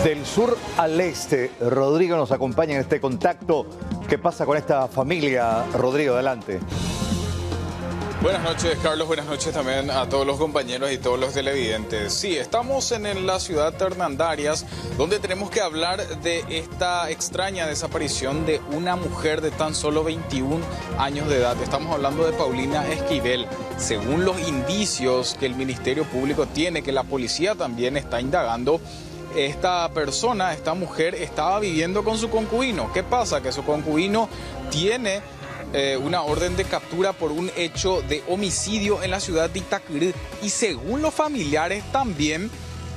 Del sur al este, Rodrigo nos acompaña en este contacto. ¿Qué pasa con esta familia? Rodrigo, adelante. Buenas noches, Carlos. Buenas noches también a todos los compañeros y todos los televidentes. Sí, estamos en la ciudad de Hernandarias, donde tenemos que hablar de esta extraña desaparición de una mujer de tan solo 21 años de edad. Estamos hablando de Paulina Esquivel. Según los indicios que el Ministerio Público tiene, que la policía también está indagando, esta persona, esta mujer, estaba viviendo con su concubino. ¿Qué pasa? Que su concubino tiene una orden de captura por un hecho de homicidio en la ciudad de Itacurú. Y según los familiares también,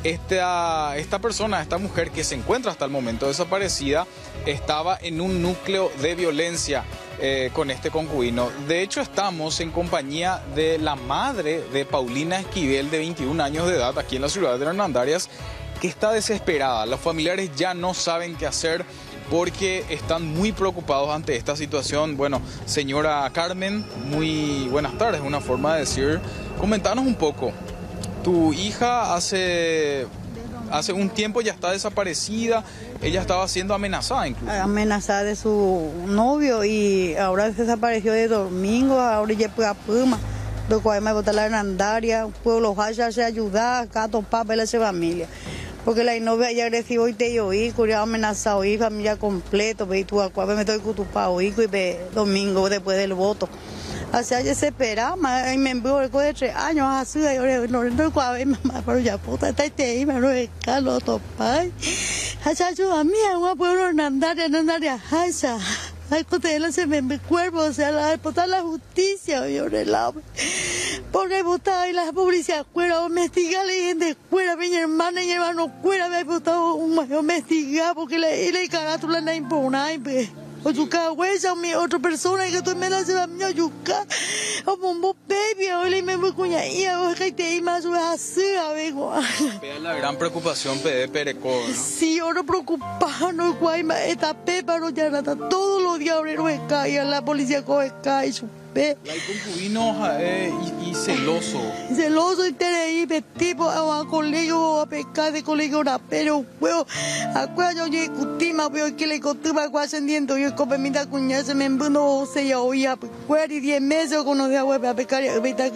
esta persona, esta mujer que se encuentra hasta el momento desaparecida, estaba en un núcleo de violencia con este concubino. De hecho, estamos en compañía de la madre de Paulina Esquivel, de 21 años de edad, aquí en la ciudad de Hernandarias, que está desesperada. Los familiares ya no saben qué hacer porque están muy preocupados ante esta situación. Bueno, señora Carmen, muy buenas tardes, una forma de decir. Comentanos un poco. Tu hija hace un tiempo ya está desaparecida. Ella estaba siendo amenazada incluso. Amenazada de su novio y ahora se desapareció de domingo, ahora ya fue a Puma. Do cual me botar la Hernandaria, pueblo vaya se ayudar, acá topar para esa familia. Porque la novia ya recibió y te yo hijo, ya amenazado y familia completo, ve tú a cuál me estoy ocupado hijo y ve domingo después del voto. Así ya se espera, y me envió el de 3 años así, y ahora no cuál mamá, pero ya puta está ahí, me lo escalo topar. Así ayuda a mí, a un pueblo Hernandaria, haya. Ay, que se me cuerpo, o sea, la votar la justicia, yo relavo. Porque votar y la policía fuera, investigar la gente fuera, mi hermana y mi hermano fuera, me ha votado investigar porque la carátula no impone, pues. O yuca huella, mi otra persona que tú me la llevas a mi yuca. O bombo baby, o le me voy con ella, o que te iba a hacer, amigo. Vea la gran preocupación de Pereco, ¿no? Sí, ahora preocupado, no guayma, esta pepa no ya nada, todos los días obreros cae, la policía coge cae, su pe. El concubino y celoso. Celoso y tiene ahí, tipo, a colegio, a pescar de colegio, pero, bueno, acuerdo yo discutimos, pero que le contaba ascendiendo, yo con mi cuñada se me embuno, se ya oía, pues, y 10 meses con los de agua, a pescar, a pescar,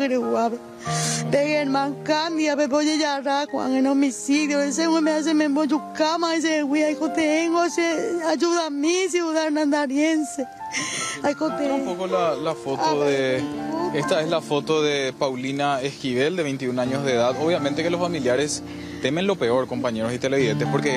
pegué el mancandia, pero voy a llegar con el homicidio, ese güey me hace, me voy a cama, ese güey, hijo tengo, ayuda a mí, ciudad hernandariense. Un poco la foto de... Esta es la foto de Paulina Esquivel, de 21 años de edad. Obviamente que los familiares temen lo peor, compañeros y televidentes, porque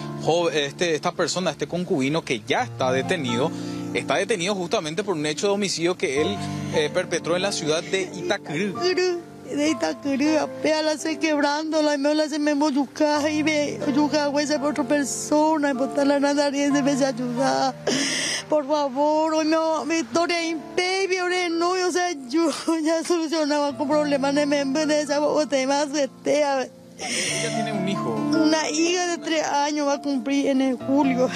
esta persona, este concubino que ya está detenido justamente por un hecho de homicidio que él perpetró en la ciudad de Itacurú. De Itacurú, apenas se quebrando, la me se me moyuca y me yuca huesa por otra persona, y botar la Hernandariense me se ayudar. Por favor, hoy mi historia es baby, ahora no, o sea, yo ya solucionaba con problemas de de esa tema, ella tiene un hijo. Una hija de 3 años va a cumplir en el julio.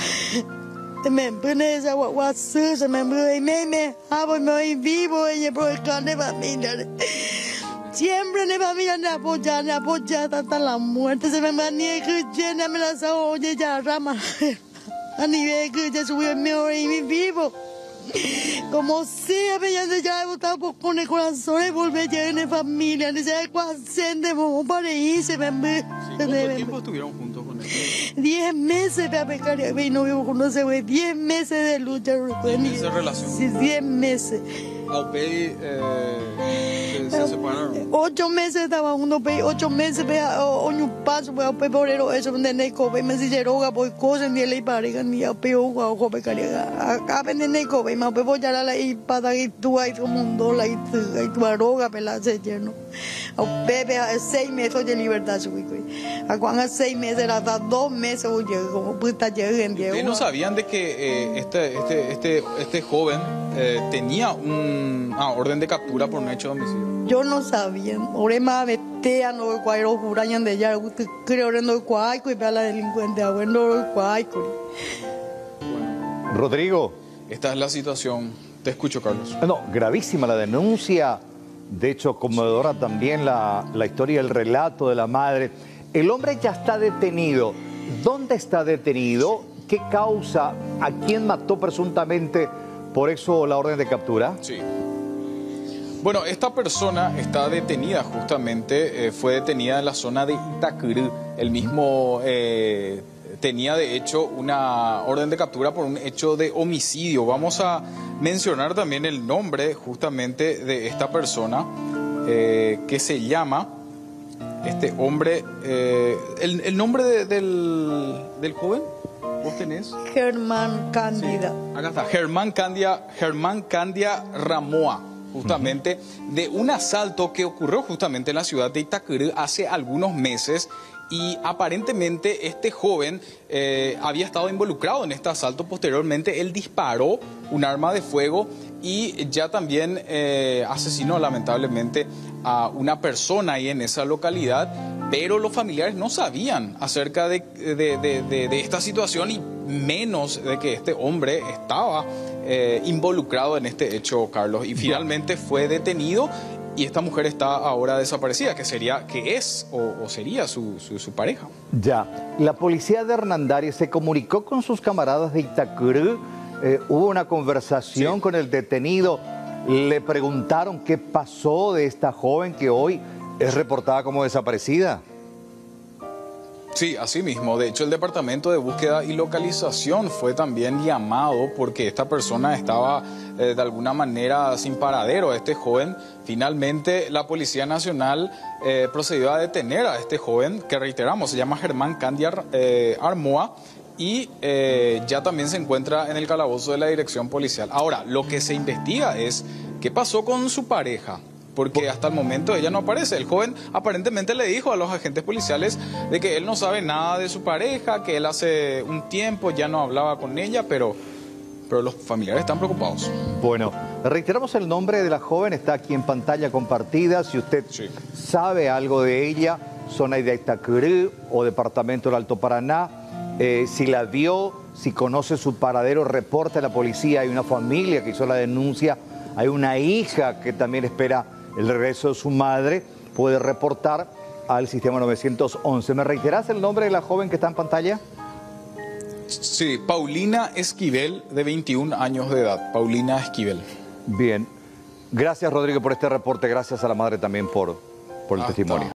Me pone esa guaguazú, se me voy vivo, ella por el clan de familia. Siempre en la familia me apoya hasta la muerte, se me manía que llena me las oye ya rama. A nivel que ya subió el mío y mi vivo. Como sea, ya he votado con el corazón y volver a llegar en familia. Ni se cuándo vamos para irse. ¿Cuánto tiempo estuvieron juntos con él? 10 meses de pecar y no vivo con ese güey. 10 meses de lucha. 10 meses de relación. Sí, 10 meses. Aupei se separaron. 8 meses estaba juntos, 8 meses, un paso, Aupei por eso, donde cobe, me si roga, por cosas, ni le pareja, ni Aupei o cobe cariga. Acá venden cobe, me Aupei por ya la y para que tú hay como un dólar y tu arroga, pela se lleno. Aupei 6 meses de libertad, su hijo. A cuando 6 meses, hasta 2 meses, oye, como puta lleguen. ¿Ustedes no sabían de que este joven tenía una orden de captura por un hecho de homicidio? Yo no sabía. Ahora más vetea no cuairo jurañan de ya, creo que no cuaico y ve a la delincuente, bueno, cuaico. Rodrigo. Esta es la situación. Te escucho, Carlos. No, gravísima la denuncia. De hecho, conmovedora también la historia, el relato de la madre. El hombre ya está detenido. ¿Dónde está detenido? ¿Qué causa? ¿A quién mató presuntamente? Por eso la orden de captura. Sí. Bueno, esta persona está detenida justamente, fue detenida en la zona de Itacurú. El mismo tenía de hecho una orden de captura por un hecho de homicidio. Vamos a mencionar también el nombre justamente de esta persona que se llama, este hombre, el nombre del joven, ¿vos tenés? Germán Cándida. Sí, acá está, Germán Candia Ramoa. Justamente de un asalto que ocurrió justamente en la ciudad de Itacurú hace algunos meses, y aparentemente este joven había estado involucrado en este asalto. Posteriormente él disparó un arma de fuego y ya también asesinó lamentablemente a una persona ahí en esa localidad, pero los familiares no sabían acerca de esta situación, y menos de que este hombre estaba involucrado en este hecho, Carlos, y finalmente fue detenido, y esta mujer está ahora desaparecida, que sería su pareja. Ya, la policía de Hernandarias se comunicó con sus camaradas de Itacurú, hubo una conversación con el detenido, le preguntaron qué pasó de esta joven que hoy es reportada como desaparecida. Sí, así mismo. De hecho, el Departamento de Búsqueda y Localización fue también llamado porque esta persona estaba de alguna manera sin paradero, este joven. Finalmente, la Policía Nacional procedió a detener a este joven, que reiteramos, se llama Germán Candia Ramoa, y ya también se encuentra en el calabozo de la Dirección Policial. Ahora, lo que se investiga es qué pasó con su pareja, porque hasta el momento ella no aparece. El joven aparentemente le dijo a los agentes policiales de que él no sabe nada de su pareja, que él hace un tiempo ya no hablaba con ella, pero los familiares están preocupados. Bueno, reiteramos el nombre de la joven, está aquí en pantalla compartida. Si usted sabe algo de ella, zona de Itacurú o departamento del Alto Paraná, si la vio, si conoce su paradero, reporte a la policía. Hay una familia que hizo la denuncia, hay una hija que también espera el regreso de su madre, puede reportar al sistema 911. ¿Me reiterás el nombre de la joven que está en pantalla? Sí, Paulina Esquivel, de 21 años de edad. Paulina Esquivel. Bien. Gracias, Rodrigo, por este reporte. Gracias a la madre también por el testimonio.